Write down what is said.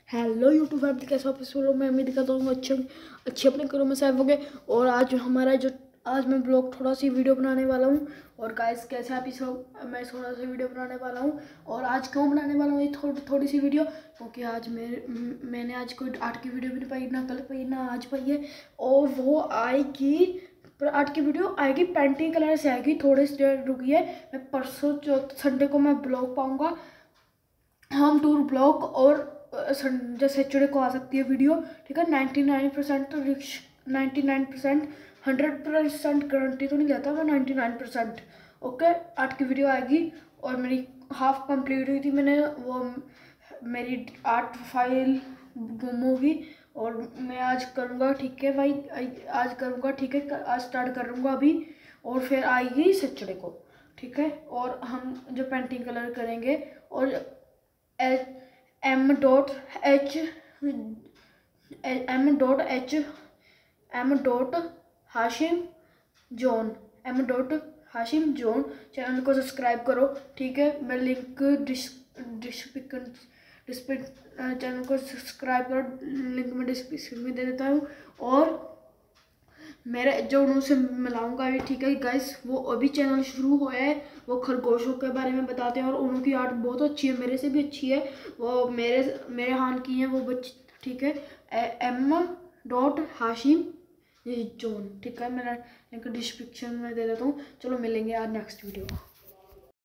Hello YouTube family, कैसे आप बोलो। मैं उम्मीद करता हूँ अच्छे अपने घरों में सेफ हो गए। और आज मैं ब्लॉग थोड़ा सी वीडियो बनाने वाला हूँ। और गाइस कैसे आप इस मैं थोड़ा सा वीडियो बनाने वाला हूँ। और आज क्यों बनाने वाला हूँ ये थोड़ी सी वीडियो, क्योंकि आज मैंने आज कोई आर्ट की वीडियो भी नहीं पाई, ना कल पाई ना आज पाई है। और वो आएगी, पर आर्ट की वीडियो आएगी पेंटिंग कलर से आएगी। थोड़ी सी देर रुकी है, मैं परसों संडे को मैं ब्लॉग पाऊँगा, होम टूर ब्लॉग। और जैसे सैटरडे को आ सकती है वीडियो, ठीक है। 99% 100% गारंटी तो नहीं लेता मैं, 99% ओके आर्ट की वीडियो आएगी। और मेरी हाफ कंप्लीट हुई थी, मैंने वो मेरी आर्ट फाइल गुम होगी। और मैं आज करूँगा, ठीक है भाई, आज करूँगा, ठीक है। आज स्टार्ट करूँगा अभी, और फिर आएगी सैटरडे को, ठीक है। और हम जो पेंटिंग कलर करेंगे, और M.H हाशिम जॉन चैनल को सब्सक्राइब करो, ठीक है। मैं लिंक चैनल को सब्सक्राइब करो, लिंक मैं डिस्क्रिप्शन में दे देता हूँ। और मेरा जो उनसे मिलाऊंगा भी, ठीक है गाइस। वो अभी चैनल शुरू हुआ है, वो खरगोशों के बारे में बताते हैं, और उनकी आर्ट बहुत अच्छी है, मेरे से भी अच्छी है। वो मेरे हाथ की है वो बच्ची, ठीक है। M.Hashim जॉन, ठीक है। मेरा लिंक डिस्क्रिप्शन में दे देता हूँ। चलो मिलेंगे आज नेक्स्ट वीडियो।